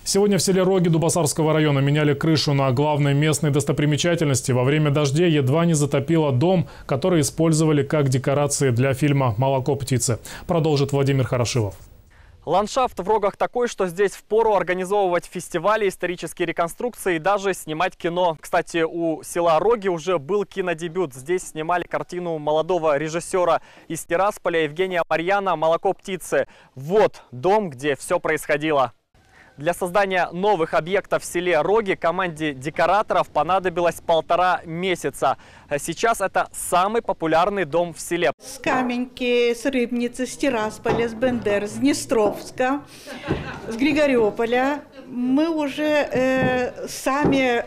Сегодня в селе Роги Дубосарского района меняли крышу на главной местной достопримечательности. Во время дождей едва не затопило дом, который использовали как декорации для фильма «Молоко птицы». Продолжит Владимир Хорошилов. Ландшафт в Рогах такой, что здесь впору организовывать фестивали, исторические реконструкции и даже снимать кино. Кстати, у села Роги уже был кинодебют. Здесь снимали картину молодого режиссера из Тирасполя Евгения Марьяна «Молоко птицы». Вот дом, где все происходило. Для создания новых объектов в селе Роги команде декораторов понадобилось 1,5 месяца. Сейчас это самый популярный дом в селе. С Каменки, с Рыбницы, с Тирасполя, с Бендер, с Днестровска, с Григорьополя. Мы уже сами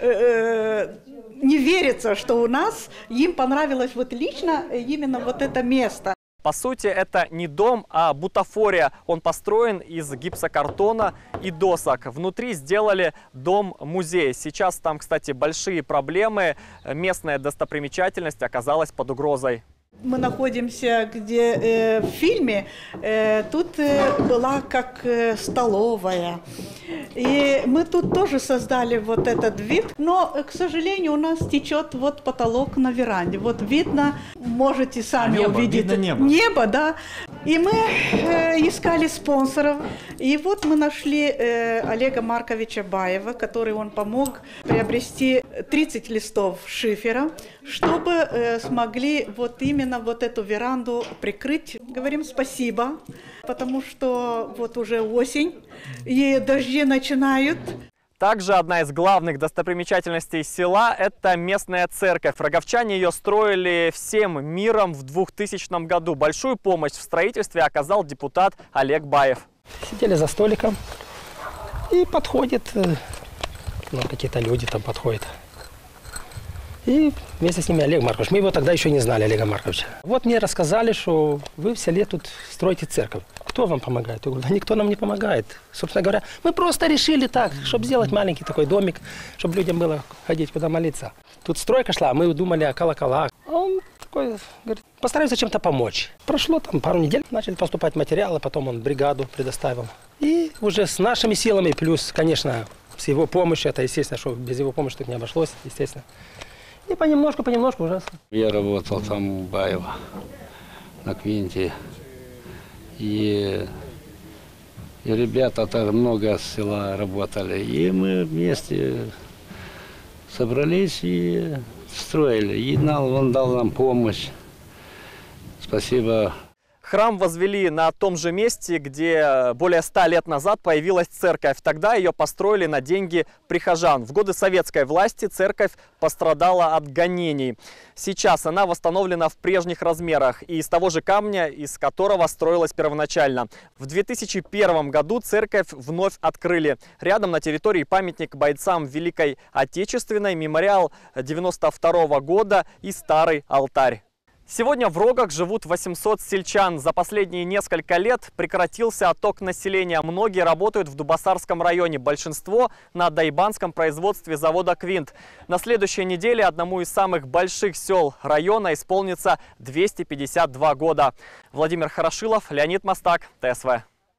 не верится, что у нас им понравилось вот лично именно вот это место. По сути, это не дом, а бутафория. Он построен из гипсокартона и досок. Внутри сделали дом-музей. Сейчас там, кстати, большие проблемы. Местная достопримечательность оказалась под угрозой. Мы находимся, где в фильме, тут была как столовая. И мы тут тоже создали вот этот вид, но, к сожалению, у нас течет вот потолок на веранде. Вот видно, можете сами увидеть небо, да. И мы искали спонсоров. И вот мы нашли Олега Марковича Баева, который он помог приобрести 30 листов шифера, чтобы смогли вот именно вот эту веранду прикрыть. Говорим спасибо, потому что вот уже осень, и дожди начинают. Также одна из главных достопримечательностей села – это местная церковь. Роговчане ее строили всем миром в 2000 году. Большую помощь в строительстве оказал депутат Олег Баев. Сидели за столиком, и подходит, какие-то люди там подходят. И вместе с ними Олег Маркович. Мы его тогда еще не знали, Олега Марковича. Вот мне рассказали, что вы в селе тут строите церковь. Кто вам помогает? Я говорю, да никто нам не помогает. Собственно говоря, мы просто решили так, чтобы сделать маленький такой домик, чтобы людям было ходить куда молиться. Тут стройка шла, мы думали о колоколах. Он такой говорит, постараюсь чем-то помочь. Прошло там пару недель, начали поступать материалы, потом он бригаду предоставил. И уже с нашими силами, плюс, конечно, с его помощью, это естественно, что без его помощи тут не обошлось, естественно. И понемножку уже. Я работал там у Баева на Квинте. И ребята так много с села работали. И мы вместе собрались и строили. И он дал нам помощь. Спасибо. Храм возвели на том же месте, где более 100 лет назад появилась церковь. Тогда ее построили на деньги прихожан. В годы советской власти церковь пострадала от гонений. Сейчас она восстановлена в прежних размерах и из того же камня, из которого строилась первоначально. В 2001 году церковь вновь открыли. Рядом на территории памятник бойцам Великой Отечественной, мемориал 92 года и старый алтарь. Сегодня в Рогах живут 800 сельчан. За последние несколько лет прекратился отток населения. Многие работают в Дубосарском районе. Большинство на дайбанском производстве завода «Квинт». На следующей неделе одному из самых больших сел района исполнится 252 года. Владимир Хорошилов, Леонид Мастак, ТСВ.